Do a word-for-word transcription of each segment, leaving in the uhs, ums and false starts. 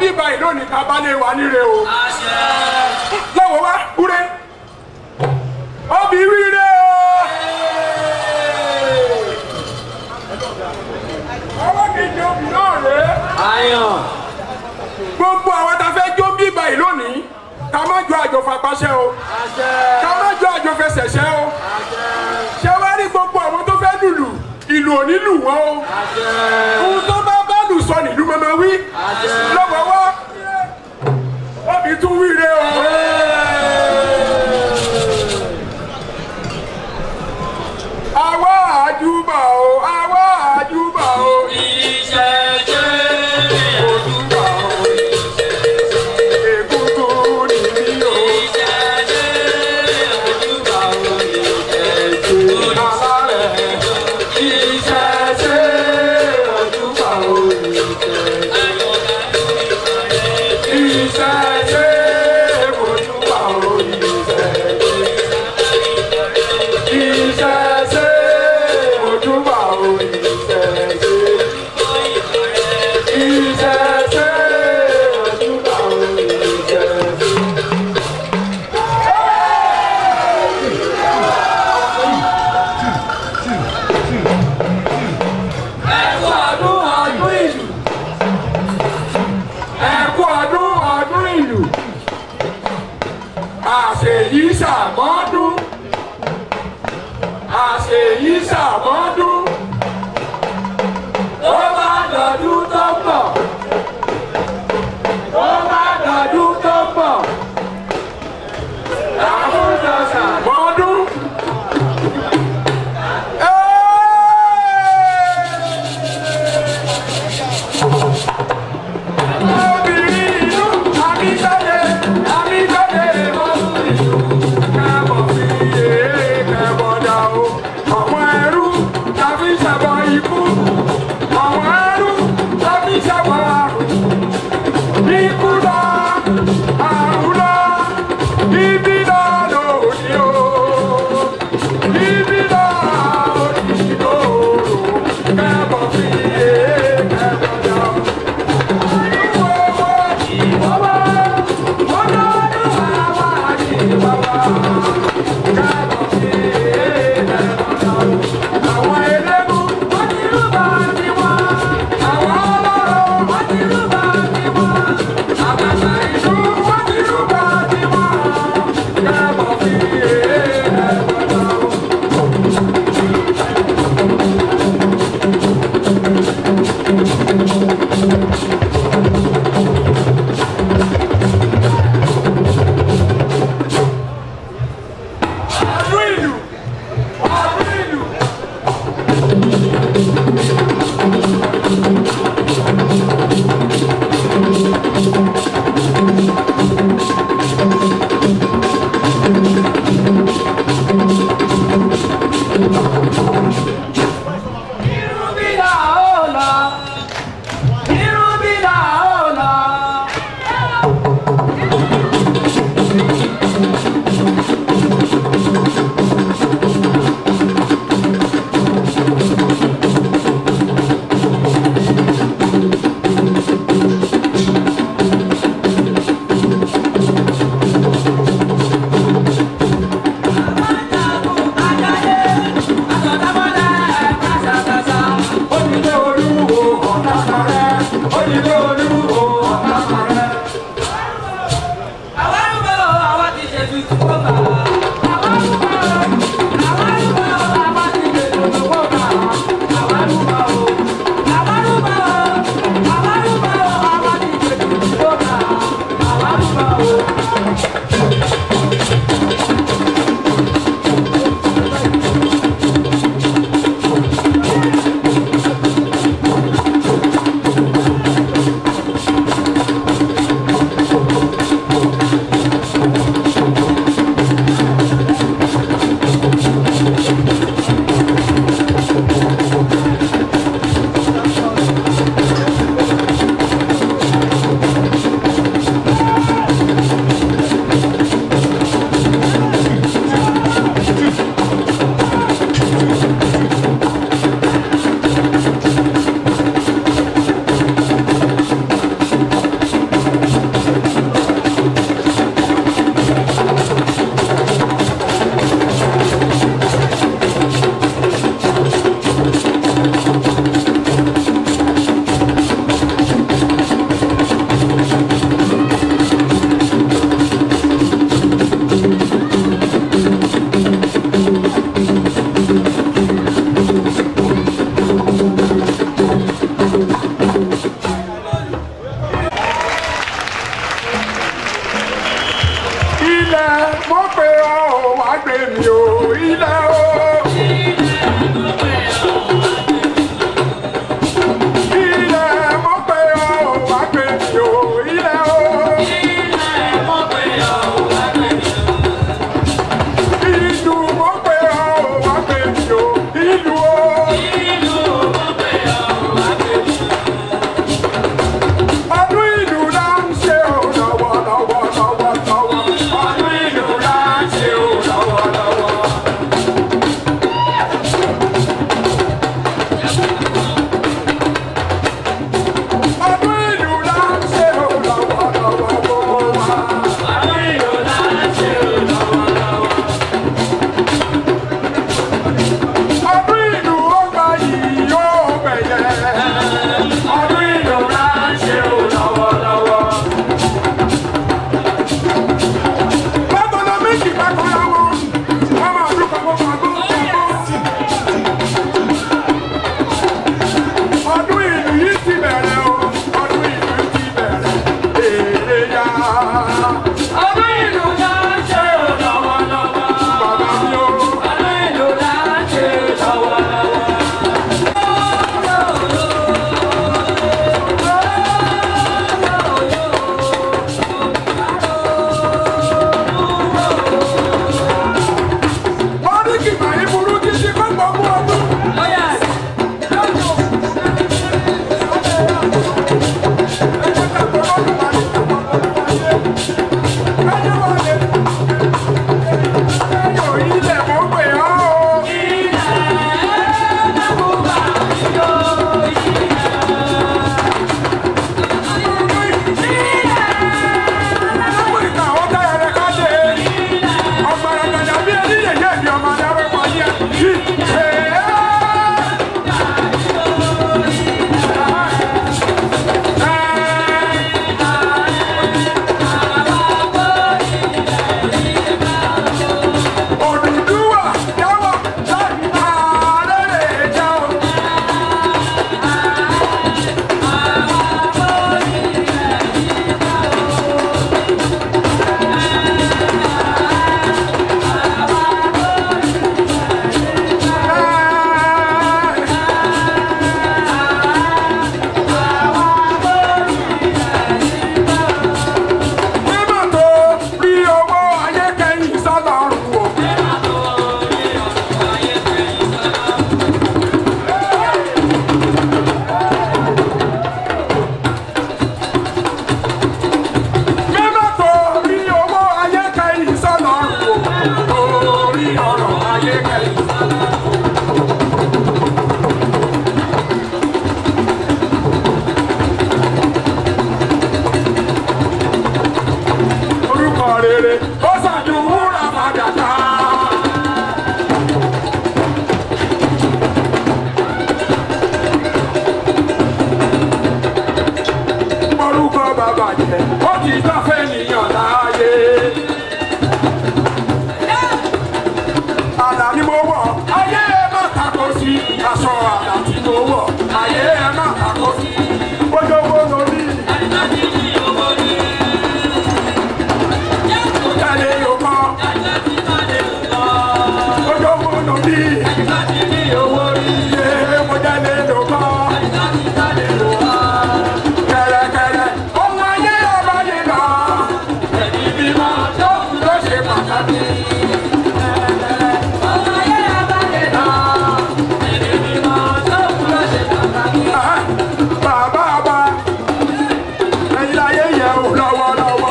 bí báyìí lónìí ká bá lè wà níre o. lọ́wọ́ wá kúrẹ́ obì wíire o. ọwọ́ kejì obì náà rèé. gbogbo àwọn tá a fẹ́ jó bí báyìí lónìí ká má jọ àjò fapáṣẹ́ o ká má jọ àjò fẹsẹ̀ṣẹ́ o ṣé wàá rí gbogbo àwọn tó fẹ́ lùlù ìlú òní lù wọ́n o ohun tó bá bá lù sọ nílùú mọ́mọ́ wí lọ́wọ́ wá obì tún wíire o. àwa àjùbà o àwa àjùbà o ìṣẹ̀ṣe òjùbà o ègúngún nìyí o ìṣẹ̀ṣe òjùbà o ìṣẹ̀ṣe alárẹ̀ ìṣẹ̀ṣe òjùbà o ìṣẹ̀ṣe ìṣẹ̀ṣe òjùbà o ìṣẹ̀ṣe. Àṣèyí ṣàmọ́dún àṣèyí ṣàmọ́dún ó bá dọ̀dún tó pọ̀ ó bá dọ̀dún tó pọ̀ àwùjọ ṣàmọ́dún. obìnrin ìlú àbíjáde àbíjáde lọ́sùn ìlú káàbọ̀ fi èrè kẹ́bọ̀dà o. àwọn ẹrú tàbí ṣàbọ̀ ikú àwọn ẹrú tàbí ṣàbọ̀ àrùn ikú lọ àrùn lọ ibi lọ lòdì o ibi lọ òdì lòrò káàbọ̀ fi èrè kẹ́bọ̀dà o. Àwọn gbé mi o ilẹ̀ o. Ilẹ̀ mo pè ọ́ wá gbé mi o ilẹ̀ o. Ìlú mo pè ọ́ wá gbé mi o ìlú o. Ọdún ìlú là ń ṣe o lọ́wọ́lọ́wọ́ lọ́wọ́lọ́wọ́. Ọdún ìlú là ń ṣe o lọ́wọ́lọ́wọ́. Ọdún ìlú là ń ṣe o lọ́wọ́lọ́wọ́ gbogbo wa. Ọdún ìlú ó gba yìí yóò bẹ̀yẹ. Ọdún ìlú là ń ṣe o lọ́wọ́lọ́wọ́. Bábọ̀lọ́ méjì bá kọ́ra wọn, wọ́n máa dúpọ̀ kó máa gbó gbó. Ọdún ìlú yìí ti bẹ̀rẹ̀ o, ọdún ìlú ti bẹ̀rẹ̀, èrè yá. Ọdún ìlú là ń ṣe o lọ́wọ́lọ́wọ́. Bàbá mi o. Ọdún ìlú là ń ṣe lọ́wọ́lọ́wọ́. Wọ́n ní kí màá burú títí kó gbogbo ọdún. Ilẹ̀ mo pè ọ́ o. Áfíríkà ó dá ẹrẹ ká dé. Ọ̀gbọ̀nràn gbàdá bí ẹni yẹ̀yẹ́ ìdí ọmọ adáwẹ́ pọ̀ yẹ. Odùduwà jáwọ́ láti ààrẹ lè jáwọ́. Mímọ̀ tó rí owó ayé kẹ́yìn sọ́lọ́run wò. Mímọ̀ tó rí owó ayé kẹ́yìn sọ́lọ́run wò. Orí ọ̀rọ̀ ayé kẹ́yìn sọ́lọ́run wò. Orúkọ rere ó ṣàjú wúrà fàdákà. Orúkọ bàbá jẹ́ ó ti sáfẹ́ nìyàn láàyè. Àlà ni mo wọ̀, ayé ẹ má tako sí. Aṣọ àlà tí mo wọ̀, ayé ẹ má tako sí. Bójú owó lórí. Jáde yóò kọ́. Bójú owó lórí. Iye mo jáde yóò kọ́. Kẹ̀rẹ̀kẹ̀rẹ̀ ohun ayé ọba yìí lọ. Ẹ̀mí bímọ tó ló ṣe pàtàkì. Bàbá bá ẹ̀yin láyé yẹ̀ wò lọ́wọ́lọ́wọ́.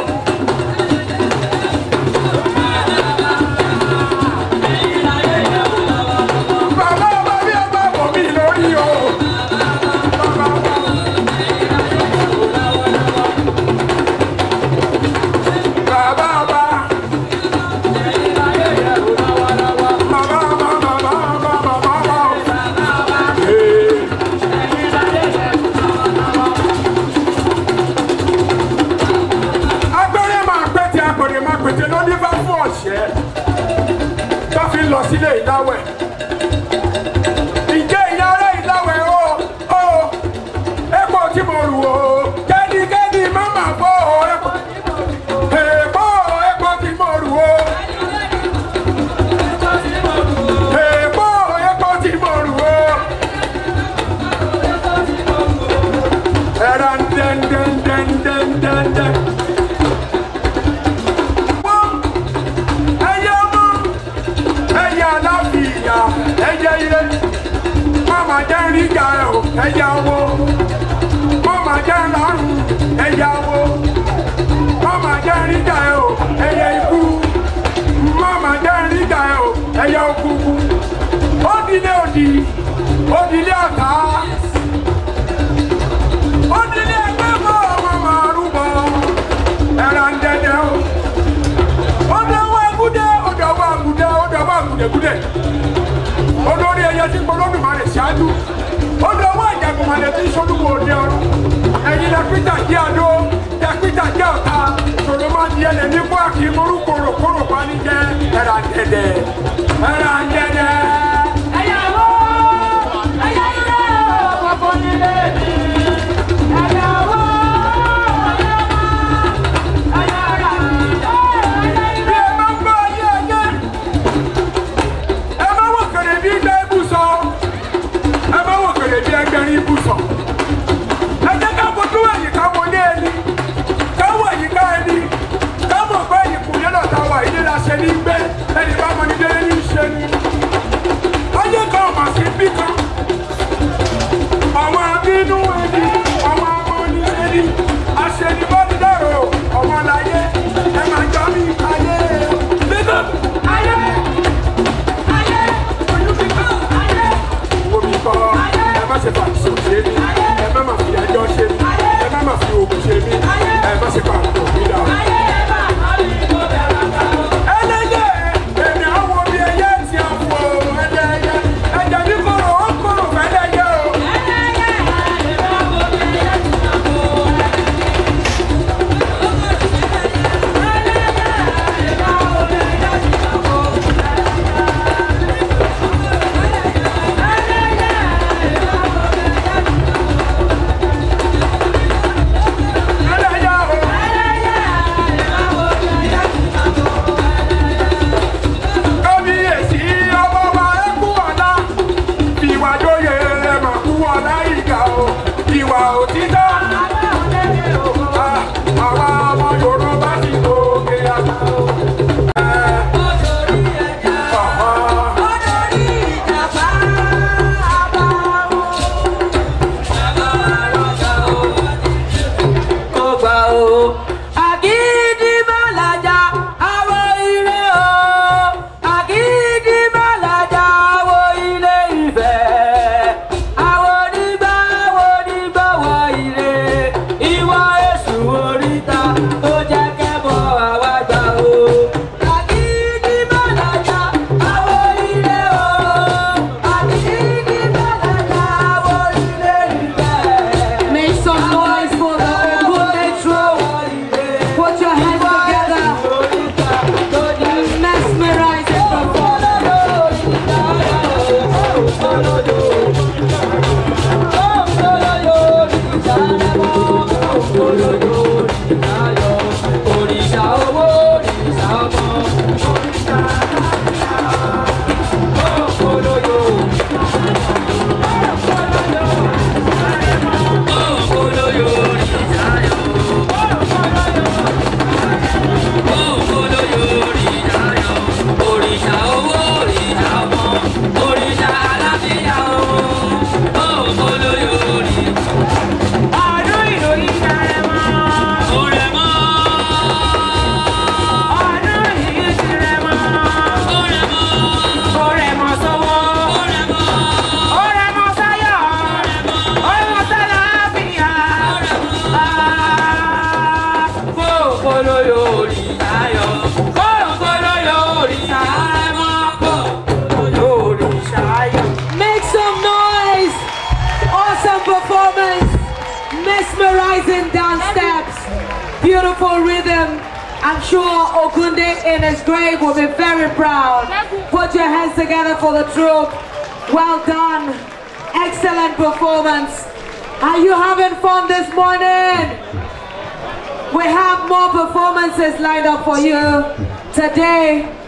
Bàbá bá bí ẹ bá bọ̀ mí lórí o. Bàbá bá. Bàbá bá. Bàbá bá bàbá bá bàbá bá. Ee. Agbẹ́rẹ́ máa pẹ́ tí agbèrè máa pètè lóní bá fún ọ̀ṣẹ́. Tó fi lọ sílé ìdáwẹ̀. Ìjẹ́ ìyá ará ìdáwẹ̀ o. O. Epo tí mo rù o. Kẹ́nikẹ́ni má mà bọ́ o. Epo. Èèpo epo tí mo rù o. ẹ̀yà wo mọ́mà jẹ́ lọ́rùn ẹ̀yà wo mọ́mà jẹ́ ríjà ẹ̀ o ẹ̀yà ikú mọ́mà jẹ́ ríjà ẹ̀ o ẹ̀yà òkùnkùn ó dilé òdì ó dilé ọ̀tá ó dilé ẹgbẹ́ mọ́ ọmọ màrúbọ ẹ̀rà ń dẹ́dẹ́ o ó dẹ̀wọ́ agúdẹ́ ó dẹ̀wọ́ agúdẹ́ ó dẹ̀wọ́ agúdẹ́gúdẹ́ olórí ẹyẹ tí Olódùmarè ṣáájú ó dẹ̀wọ́ àjàgùnmalẹ̀ tí sọ́dúnwó òde ọ̀run ẹ̀yin lẹ pítà jẹ́ àdó lẹ pítà jẹ́ ọ̀tá ṣòro máa di ẹlẹ́ ní fún àkì morú kòròkòrò pani jẹ́ ẹ̀rà ń dẹ́dẹ́ ẹ̀rà ń dẹ́dẹ́. ẹ̀yàwó ẹ̀yàwó gbogbo nílé mi ẹ̀yàwó ẹ̀yàwó bí ẹ máa ń gbọ́ ayé ayé ẹ máa wọ̀ kèrè bí gbẹ́ ibùsọ̀ ẹ máa wọ̀ kèrè bí ẹgbẹ̀rin ibùsọ̀ ẹ jẹ́ ká fojú ẹ̀yìn ká wọlé ẹni ká wọ ẹ̀yìnká ẹni ká mọ̀ pé ìkùnlé lọ́ta wà ilé la ṣe ní gbé ẹni bá mọ ní délé ní ṣe ni ayé kan mà sí bí kan ọmọ abínú ẹni ọmọ ọmọ ní ẹni àṣẹni bọ́ọ̀lù dẹ̀rọ ọmọ láyé ẹ máa jọ mí ayé bíkọ́ ayé ayé olùbíkọ́ ayé omi kọ́ ẹ má ṣe fàṣọ ṣe mí ẹ má má fi ẹjọ́ ṣe mí ẹ má má fi oògùn ṣe mí ẹ má ṣe pàǹtọ̀ mí dà. ayé bá ọ̀rẹ́ ìbò bẹ̀rẹ̀ ká o. ẹlẹ́yẹ èmi àwọn omi ẹyẹ ti àpò ẹlẹ́yẹ ẹ̀jẹ̀ mi kọ̀rọ̀ ó kọ̀rọ̀ fẹ́lẹ́yẹ o. Kábíyèsí ọba wa ẹ kú ọ̀la ìwà jóye ẹ mà kú ọ̀la ìgbà o ìwà òtítọ́ àwa ọmọ Yorùbá ti gòkè àgbà o. Mesmerizing dance steps, beautiful rhythm. I'm sure Ogunde in his grave will be very proud. Put your hands together for the troupe. Well done. Excellent performance. Are you having fun this morning? We have more performances lined up for you today.